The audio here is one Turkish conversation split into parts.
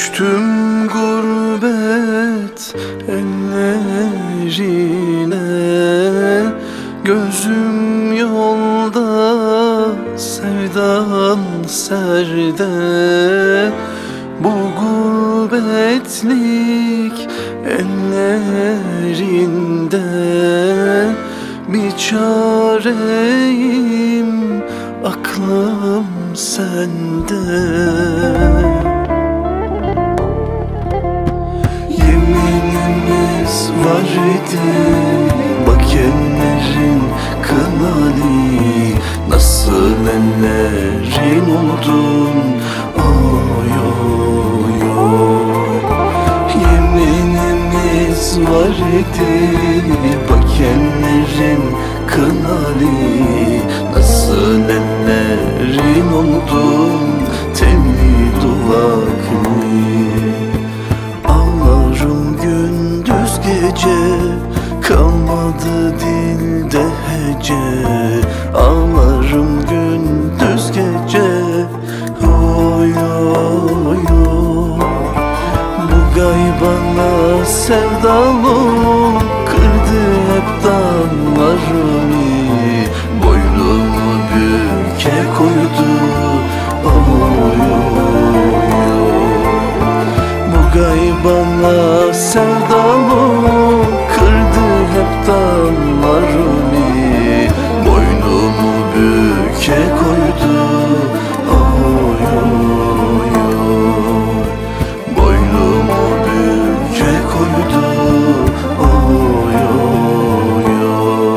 Düştüm gurbet ellerine, gözüm yolda, sevdan serde. Bu gurbetlik ellerinde bir çareyim, aklım sende. Yeminimiz var idi, bak ellerin kınali, nasıl ellerin oldun, oy oy oy. Yeminimiz var idi, bak ellerin kınali, nasıl ellerin oldun, tenli duvaklı. Ağlarım gündüz gece, kalmadı dilde hece. Ağlarım gündüz gece, oy oy oy. Bu gaybana sevdalı kırdı hep dallarımı, boynumu büke koydu, oy oy oy. Bu gaybana sevdalı kırdı hep dallarımı, boynumu büke koydu, oy oy oy. Boynumu büke koydu, oy oy oy.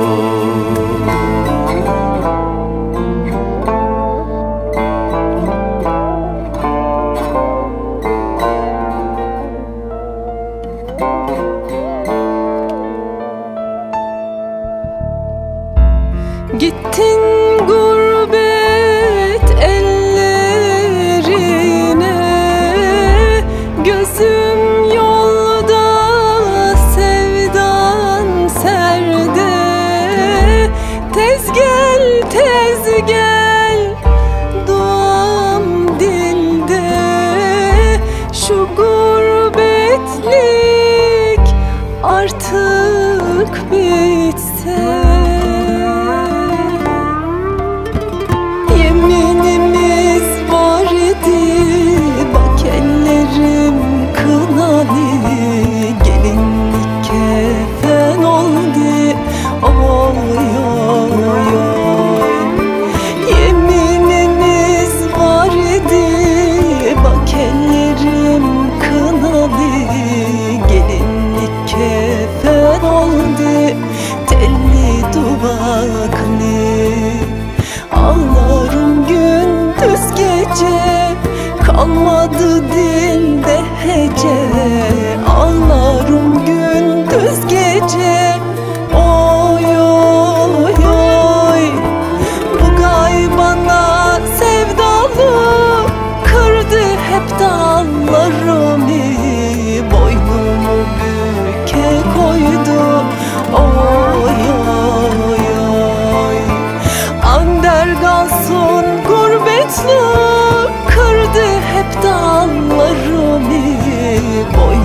Gittin gurbet ellerine, gözüm yolda, sevdan serde. Tez gel, duam dilde, şu gurbetlik artık bitse. Ağlarım gündüz gece, kalmadı dilde hece. Ağlarım gündüz gece, oy oy oy. Bu gaybana sevdalı kırdı hep dallarımı, boynumu büke koydu, oy oy oy. Ander kalsın gurbetlik, kırdı hep dallarımı, boy